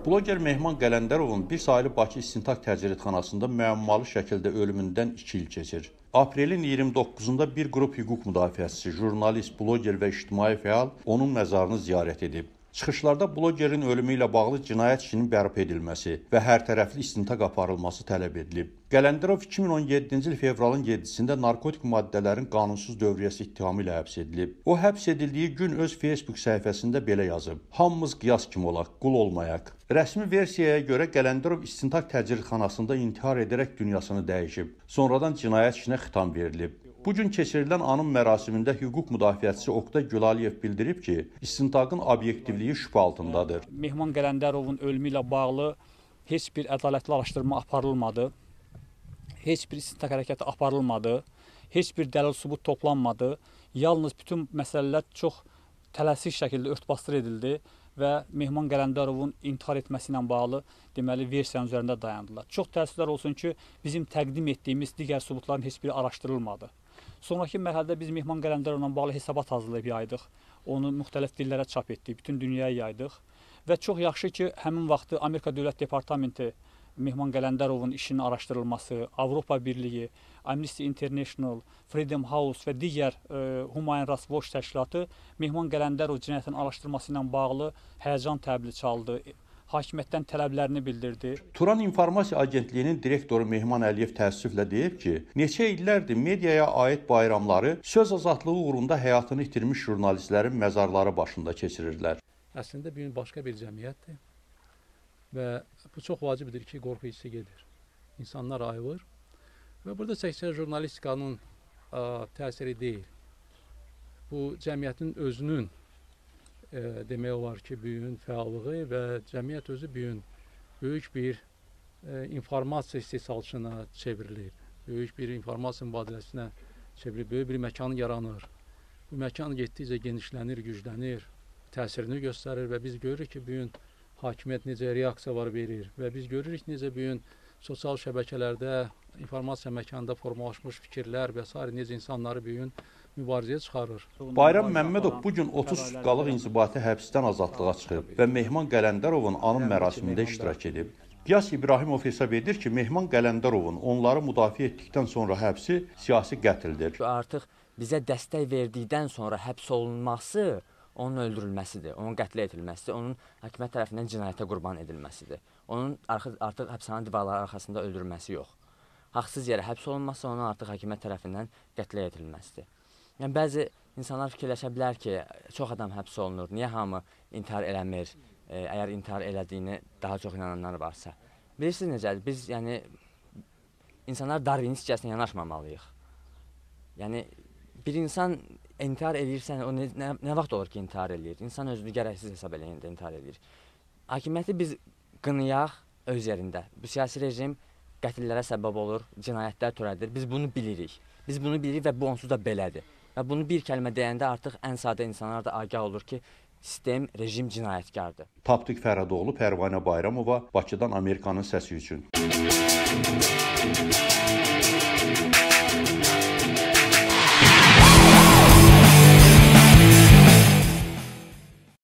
Bloger Mehman Qələndərovun bir saylı Bakı İstintaq Təcridxanasında müəmmalı şəkildə ölümündən 2 il keçir. Aprelin 29-da bir qrup hüquq müdafiəçisi, jurnalist, bloger və ictimai fəal onun məzarını ziyarət edib. Çıxışlarda blogerin ölümü ilə bağlı cinayət işinin bərpa edilməsi və hərtərəfli istintaq aparılması tələb edilib. Qələndərov 2017-ci il fevralın 7-sində narkotik maddələrin qanunsuz dövriyyəsi ittihamı ilə həbs edilib. O, həbs edildiyi gün öz Facebook səhifəsində belə yazıb: "Hamımız qiyas kimi olaq, qul olmayaq." Rəsmi versiyaya görə Qələndərov istintaq təcridxanasında intihar edərək dünyasını dəyişib. Sonradan cinayət işinə xitam verilib. Bu gün keçirilən anım mərasimində hüquq müdafiəçisi Oqtay Gülaliyev bildirib ki, istintaqın obyektivliyi şübhə altındadır. Mehman Qələndərovun ölümü ilə bağlı heç bir ədalətli araşdırma aparılmadı. Heç bir istintaq hərəkəti aparılmadı. Heç bir dəlil sübut toplanmadı. Yalnız bütün məsələlər çox tələsik şəkildə örtbasdır edildi və Mehman Qələndərovun intihar etməsi ilə bağlı deməli versiyanın üzərində dayandılar. Çox təəssüflər olsun ki, bizim təqdim etdiyimiz digər sübutların heç biri araşdırılmadı. Sonraki mərhələdə biz Mehman Qələndərovla bağlı hesabat hazırlayıb yaydıq. Onu müxtəlif dillərə çap etdik, bütün dünyaya yaydıq. Və çox yaxşı ki, həmin vaxtı Amerika Dövlət Departamenti Mehman Qələndərovun işinin araşdırılması, Avropa Birliyi, Amnesty International, Freedom House və digər Human Rights Watch təşkilatı Mehman Qələndərov cinayətinin araşdırılması ilə bağlı həyəcan təbili çaldı. Hakimiyyətdən tələblərini bildirdi. Turan İnformasiya Agentliyinin direktoru Mehman Əliyev təəssüflə deyib ki, neçə illərdir mediaya aid bayramları söz azadlığı uğrunda həyatını itirmiş jurnalistlərin məzarları başında keçirirlər. Əslində bu gün başqa bir cəmiyyətdir və bu çox vacibdir ki, qorxu hissi gedir. İnsanlar ayılır və burada təkcə jurnalistikanın təsiri deyil. Bu cəmiyyətin özünün demək olar ki, büyüyün fəallığı və cəmiyyət özü böyük bir informasiya istehsalçına çevrilir. Böyük bir informasiya mübadiləsinə çevrilir. Böyük bir məkan yaranır. Bu məkan getdikcə genişlənir, güclənir, təsirini göstərir və biz görürük ki, bu gün hakimiyyət necə reaksiyalar verir və biz görürük necə bu gün sosial şəbəkələrdə, informasiya məkanında formalaşmış fikirlər və s. necə insanları bu gün mübarizəyə çıxarır. Bayram Məmmədov bugün 30 sutkalıq inzibati həbsdən azadlığa çıxıb və Mehman Qələndərovun anım mərasimində iştirak edib. Qiyas İbrahimov hesab edir ki, Mehman Qələndərovun onları müdafiə etdikdən sonra həbsi siyasi qətldir. Artıq bizə dəstək verdikdən sonra həbs olunması onun öldürülməsidir, onun qətlə edilməsidir, onun hakimiyyət tərəfindən cinayətə qurban edilməsidir. Onun artıq həbsxana divarları arxasında öldürülməsi yox. Haqsız yerə həbs olunması onun artıq hakimiyyət tərəfindən qətlə edilməsidir. Yəni, bəzi insanlar fikirləşə bilər ki, çox adam həbs olunur, niyə hamı intihar eləmir, əgər intihar elədiyini daha çox inananlar varsa. Bilirsiniz necədir, biz insanlar darvinistcəsinə yanaşmamalıyıq. Yəni, bir insan intihar eləyirsə, o nə vaxt olur ki, intihar eləyir? İnsan özünü gərəksiz hesab eləyəndə intihar eləyir. Hakimiyyəti biz qınayaq öz yerində. Bu siyasi rejim qətillərə səbəb olur, cinayətlər törədir. Biz bunu bilirik. Biz bunu bilirik və bu onsuz da belədir. Və bunu bir kəlmə deyəndə artıq ən sadə insanlar da agah olur ki, sistem, rejim cinayətkardır. Tapdıq Fərhadoğlu, Pərvanə Bayramova, Bakıdan Amerikanın səsi üçün.